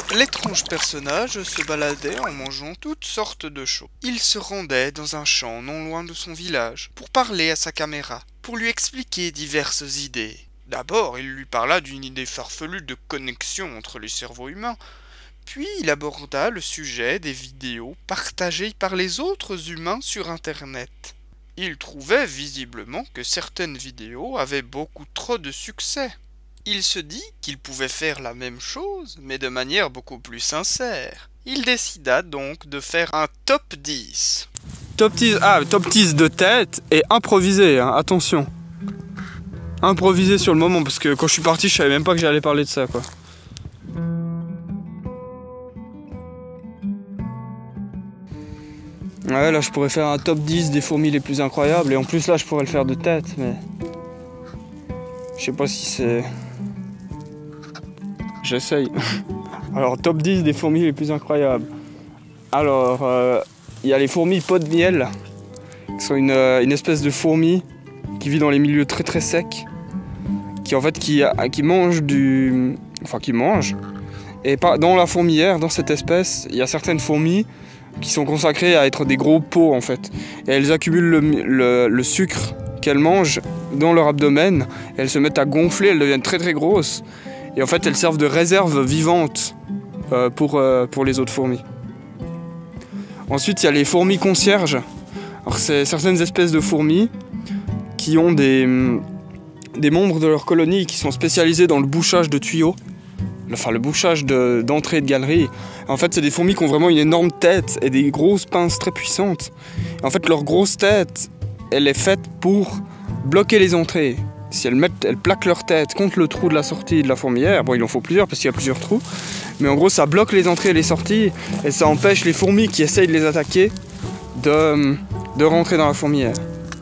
L'étrange personnage se baladait en mangeant toutes sortes de choses. Il se rendait dans un champ non loin de son village pour parler à sa caméra, pour lui expliquer diverses idées. D'abord, il lui parla d'une idée farfelue de connexion entre les cerveaux humains, puis il aborda le sujet des vidéos partagées par les autres humains sur Internet. Il trouvait visiblement que certaines vidéos avaient beaucoup trop de succès. Il se dit qu'il pouvait faire la même chose, mais de manière beaucoup plus sincère. Il décida donc de faire un top 10. Top 10, top 10 de tête et improvisé, hein, attention. Improvisé sur le moment, parce que quand je suis parti, je savais même pas que j'allais parler de ça, quoi. Ouais, là je pourrais faire un top 10 des fourmis les plus incroyables, et en plus là je pourrais le faire de tête, mais... Je sais pas si c'est... J'essaye. Alors, top 10 des fourmis les plus incroyables. Alors, il y a les fourmis pot de miel, qui sont une espèce de fourmi qui vit dans les milieux très très secs, qui en fait qui mange du... Enfin, qui mange. Et dans la fourmilière, dans cette espèce, il y a certaines fourmis qui sont consacrées à être des gros pots en fait. Et elles accumulent le sucre qu'elles mangent dans leur abdomen, et elles se mettent à gonfler, elles deviennent très très grosses. Et en fait, elles servent de réserve vivante pour les autres fourmis. Ensuite, il y a les fourmis concierges. Alors, c'est certaines espèces de fourmis qui ont des membres de leur colonie qui sont spécialisés dans le bouchage de tuyaux. Enfin, le bouchage d'entrée et de galerie. En fait, c'est des fourmis qui ont vraiment une énorme tête et des grosses pinces très puissantes. Et en fait, leur grosse tête, elle est faite pour bloquer les entrées. Si elles plaquent leur tête contre le trou de la sortie de la fourmilière, bon il en faut plusieurs parce qu'il y a plusieurs trous, mais en gros ça bloque les entrées et les sorties et ça empêche les fourmis qui essayent de les attaquer de rentrer dans la fourmilière.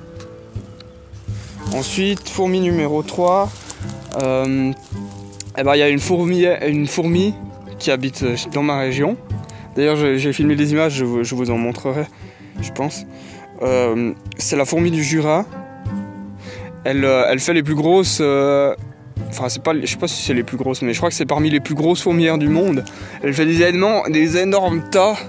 Ensuite, fourmi numéro 3, il y a une fourmi qui habite dans ma région. D'ailleurs j'ai filmé des images, je vous en montrerai, je pense. C'est la fourmi du Jura. Elle fait les plus grosses... Enfin, je sais pas si c'est les plus grosses, mais je crois que c'est parmi les plus grosses fourmilières du monde. Elle fait des énormes tas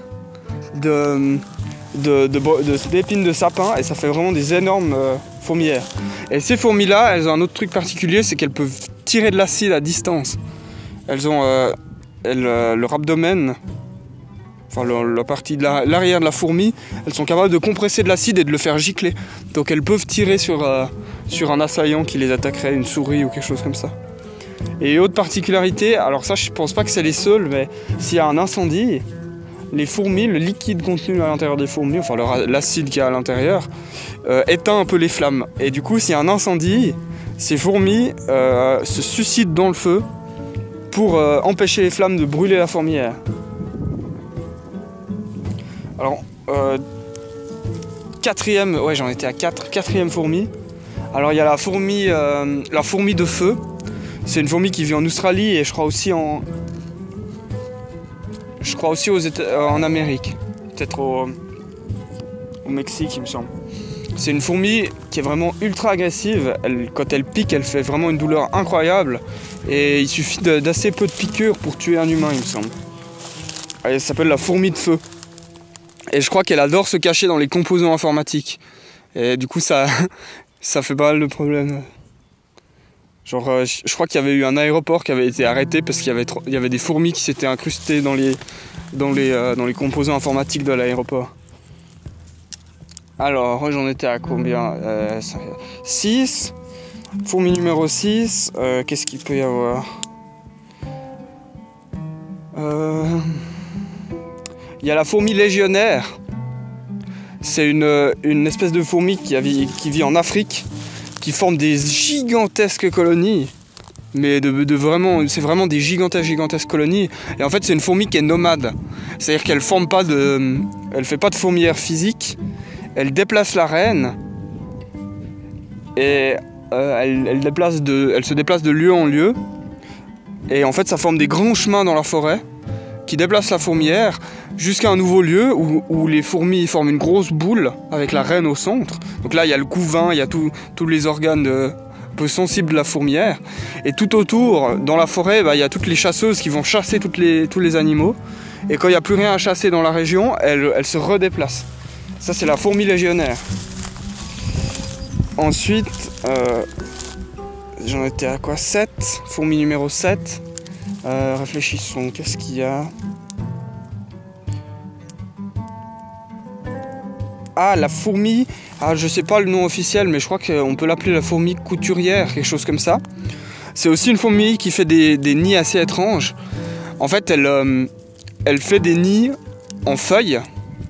d'épines de sapin, et ça fait vraiment des énormes fourmilières. Et ces fourmis-là, elles ont un autre truc particulier, c'est qu'elles peuvent tirer de l'acide à distance. Elles ont leur abdomen... Enfin, la partie de l'arrière de la fourmi, elles sont capables de compresser de l'acide et de le faire gicler. Donc elles peuvent tirer sur un assaillant qui les attaquerait, une souris ou quelque chose comme ça. Et autre particularité, alors ça je pense pas que c'est les seuls, mais s'il y a un incendie, les fourmis, le liquide contenu à l'intérieur des fourmis, enfin l'acide qu'il y a à l'intérieur, éteint un peu les flammes. Et du coup, s'il y a un incendie, ces fourmis se suicident dans le feu pour empêcher les flammes de brûler la fourmilière. Alors, quatrième, ouais j'en étais à 4, quatrième fourmi. Alors il y a la fourmi de feu. C'est une fourmi qui vit en Australie et je crois aussi en Amérique. Peut-être au Mexique il me semble. C'est une fourmi qui est vraiment ultra agressive. Quand elle pique, elle fait vraiment une douleur incroyable. Et il suffit d'assez peu de piqûres pour tuer un humain, il me semble. Elle s'appelle la fourmi de feu. Et je crois qu'elle adore se cacher dans les composants informatiques. Et du coup, ça fait pas mal de problèmes. Genre, je crois qu'il y avait eu un aéroport qui avait été arrêté parce qu'il y avait des fourmis qui s'étaient incrustées dans les composants informatiques de l'aéroport. Alors, j'en étais à combien 6. Fourmi numéro 6. Qu'est-ce qu'il peut y avoir Il y a la fourmi légionnaire. C'est une espèce de fourmi qui vit en Afrique, qui forme des gigantesques colonies. Mais c'est vraiment des gigantesques colonies. Et en fait, c'est une fourmi qui est nomade. C'est-à-dire qu'elle fait pas de fourmilière physique. Elle déplace la reine. Et elle se déplace de lieu en lieu. Et en fait, ça forme des grands chemins dans la forêt qui déplacent la fourmilière jusqu'à un nouveau lieu où les fourmis forment une grosse boule avec la reine au centre. Donc là, il y a le couvain, il y a tous les organes peu sensible de la fourmilière. Et tout autour, dans la forêt, il y a toutes les chasseuses qui vont chasser tous les animaux. Et quand il n'y a plus rien à chasser dans la région, elle se redéplace. Ça, c'est la fourmi légionnaire. Ensuite, j'en étais à quoi? 7. Fourmi numéro 7. Réfléchissons, qu'est-ce qu'il y a? Ah, la fourmi, je sais pas le nom officiel, mais je crois qu'on peut l'appeler la fourmi couturière, quelque chose comme ça. C'est aussi une fourmi qui fait des nids assez étranges. En fait, elle fait des nids en feuilles.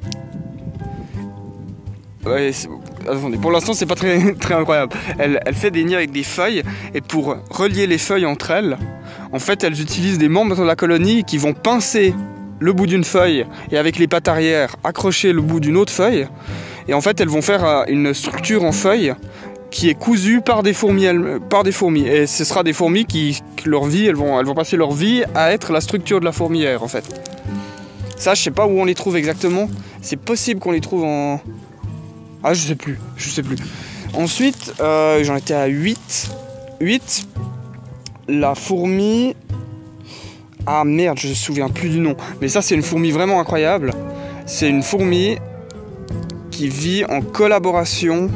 Ouais, attendez, pour l'instant, c'est pas très, très incroyable. Elle fait des nids avec des feuilles, et pour relier les feuilles entre elles, en fait, elles utilisent des membres de la colonie qui vont pincer le bout d'une feuille et avec les pattes arrière accrocher le bout d'une autre feuille, et en fait elles vont faire une structure en feuille qui est cousue par des fourmis, et ce sera des fourmis qui leur vie, elles vont passer leur vie à être la structure de la fourmilière en fait. Ça, je sais pas où on les trouve exactement, c'est possible qu'on les trouve en... Ah, je sais plus. Ensuite, j'en étais à 8, la fourmi... Ah merde, je me souviens plus du nom. Mais ça, c'est une fourmi vraiment incroyable. C'est une fourmi qui vit en collaboration.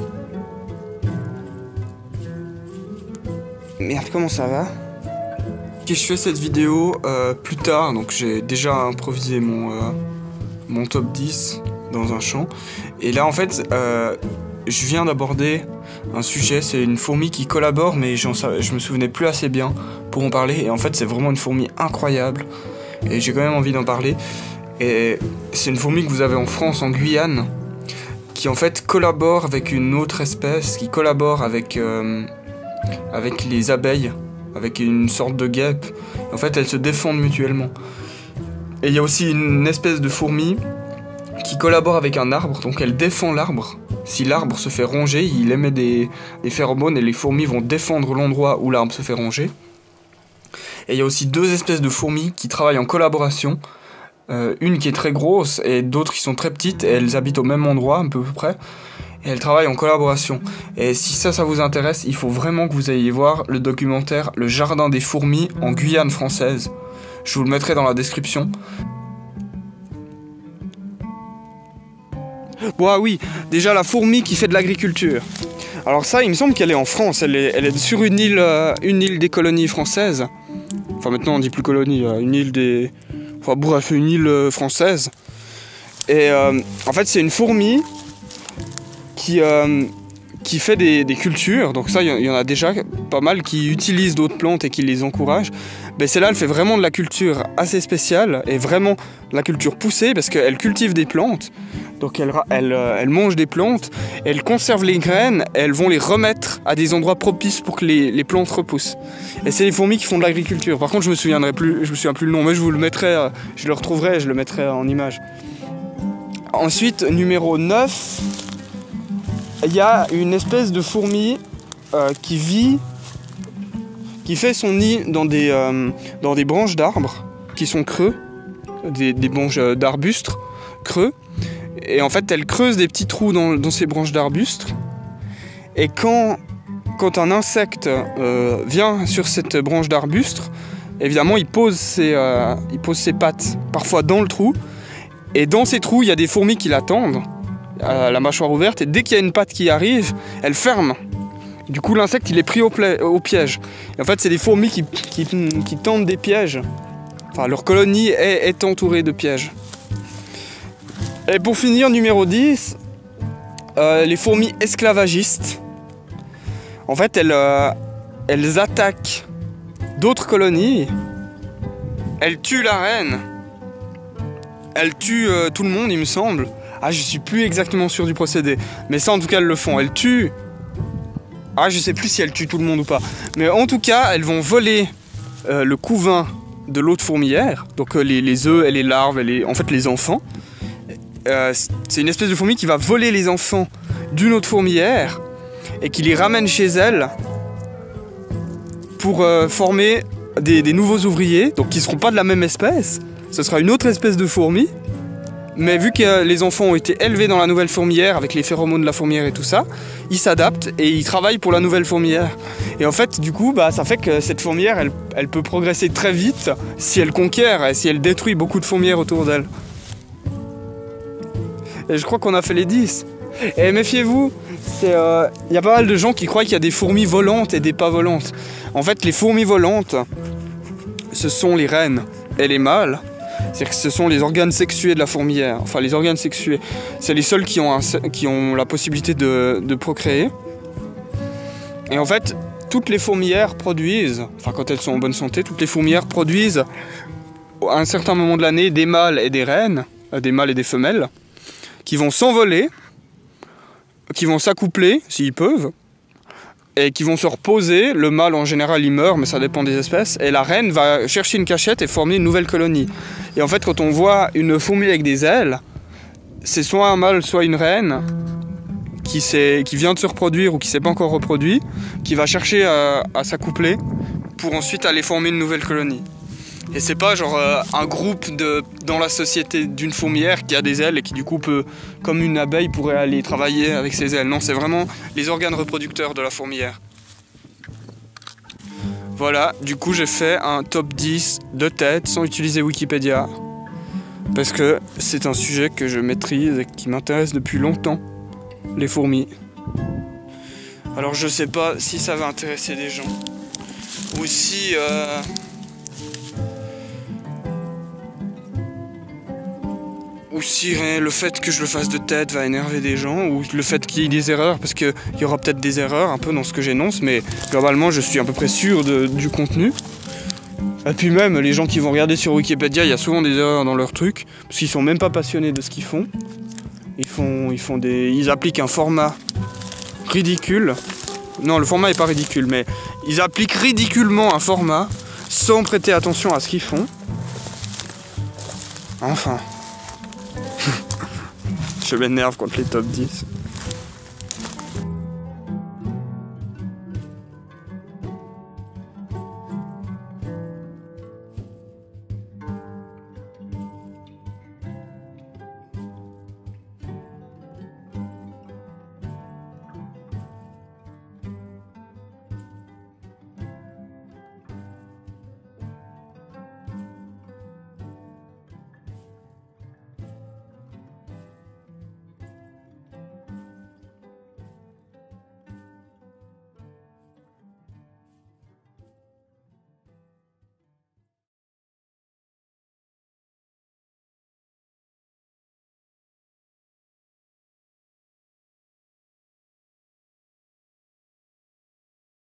Merde, comment ça va? Ok, je fais cette vidéo plus tard. Donc j'ai déjà improvisé mon top 10 dans un champ. Et là, en fait, je viens d'aborder un sujet. C'est une fourmi qui collabore, mais je me souvenais plus assez bien pour en parler. Et en fait, c'est vraiment une fourmi incroyable. Et j'ai quand même envie d'en parler. Et c'est une fourmi que vous avez en France, en Guyane, qui en fait collabore avec une autre espèce, qui collabore avec les abeilles, avec une sorte de guêpe. En fait, elles se défendent mutuellement. Et il y a aussi une espèce de fourmi qui collabore avec un arbre, donc elle défend l'arbre. Si l'arbre se fait ronger, il émet des phéromones et les fourmis vont défendre l'endroit où l'arbre se fait ronger. Et il y a aussi deux espèces de fourmis qui travaillent en collaboration. Une qui est très grosse et d'autres qui sont très petites, et elles habitent au même endroit, un peu près. Et elles travaillent en collaboration. Et si ça vous intéresse, il faut vraiment que vous ayez voir le documentaire Le Jardin des fourmis en Guyane française. Je vous le mettrai dans la description. Bon, ah oui, déjà la fourmi qui fait de l'agriculture. Alors ça, il me semble qu'elle est en France, elle est sur une île des colonies françaises. Enfin maintenant on dit plus colonie, une île des... Enfin bref, une île française. Et en fait c'est une fourmi qui fait des cultures. Donc ça, il y en a déjà pas mal qui utilisent d'autres plantes et qui les encouragent. Mais celle-là, elle fait vraiment de la culture assez spéciale et vraiment de la culture poussée parce qu'elle cultive des plantes. Donc elle mange des plantes, elle conserve les graines, et elles vont les remettre à des endroits propices pour que les plantes repoussent. Et c'est les fourmis qui font de l'agriculture. Par contre, je me souviens plus le nom, mais je vous le mettrai, je le retrouverai et je le mettrai en image. Ensuite, numéro 9, il y a une espèce de fourmi qui fait son nid dans des branches d'arbres qui sont creux, des branches d'arbustes creux. Et en fait, elle creuse des petits trous dans ces branches d'arbustes. Et quand un insecte vient sur cette branche d'arbuste, évidemment, il pose ses pattes parfois dans le trou. Et dans ces trous, il y a des fourmis qui l'attendent, la mâchoire ouverte. Et dès qu'il y a une patte qui arrive, elle ferme. Du coup, l'insecte, il est pris au piège. Et en fait, c'est des fourmis qui tentent des pièges. Enfin, leur colonie est entourée de pièges. Et pour finir, numéro 10, les fourmis esclavagistes. En fait, elles attaquent d'autres colonies. Elles tuent la reine. Elles tuent tout le monde, il me semble. Ah, je suis plus exactement sûr du procédé. Mais ça, en tout cas, elles le font. Elles tuent... Ah, je sais plus si elles tuent tout le monde ou pas. Mais en tout cas, elles vont voler le couvain de l'autre fourmilière. Donc les œufs et les larves, en fait les enfants. C'est une espèce de fourmi qui va voler les enfants d'une autre fourmilière et qui les ramène chez elle pour former des nouveaux ouvriers, donc qui ne seront pas de la même espèce. Ce sera une autre espèce de fourmi, Mais vu que les enfants ont été élevés dans la nouvelle fourmilière, avec les phéromones de la fourmilière et tout ça, ils s'adaptent et ils travaillent pour la nouvelle fourmilière. Et en fait, du coup, ça fait que cette fourmilière, elle peut progresser très vite si elle conquiert et si elle détruit beaucoup de fourmilières autour d'elle. Et je crois qu'on a fait les 10. Et méfiez-vous, y a pas mal de gens qui croient qu'il y a des fourmis volantes et des pas volantes. En fait, les fourmis volantes, ce sont les reines et les mâles. C'est-à-dire que ce sont les organes sexués de la fourmilière. Enfin, les organes sexués, c'est les seuls qui ont la possibilité de procréer. Et en fait, toutes les fourmilières produisent, enfin quand elles sont en bonne santé, toutes les fourmilières produisent à un certain moment de l'année des mâles et des reines, des mâles et des femelles, qui vont s'envoler, qui vont s'accoupler s'ils peuvent, et qui vont se reposer. Le mâle en général il meurt, mais ça dépend des espèces, et la reine va chercher une cachette et former une nouvelle colonie. Et en fait, quand on voit une fourmi avec des ailes, c'est soit un mâle soit une reine qui vient de se reproduire ou qui s'est pas encore reproduit, qui va chercher à s'accoupler pour ensuite aller former une nouvelle colonie. Et c'est pas genre un groupe dans la société d'une fourmilière qui a des ailes et qui du coup peut, comme une abeille, pourrait aller travailler avec ses ailes. Non, c'est vraiment les organes reproducteurs de la fourmilière. Voilà, du coup j'ai fait un top 10 de tête sans utiliser Wikipédia. Parce que c'est un sujet que je maîtrise et qui m'intéresse depuis longtemps, les fourmis. Alors je sais pas si ça va intéresser des gens. Ou si... Ou si le fait que je le fasse de tête va énerver des gens, ou le fait qu'il y ait des erreurs, parce qu'il y aura peut-être des erreurs un peu dans ce que j'énonce, mais globalement je suis à peu près sûr du contenu. Et puis même, les gens qui vont regarder sur Wikipédia, il y a souvent des erreurs dans leurs trucs, parce qu'ils sont même pas passionnés de ce qu'ils font. Ils appliquent un format ridicule. Non, le format est pas ridicule, mais ils appliquent ridiculement un format, sans prêter attention à ce qu'ils font. Enfin... Je m'énerve contre les top 10.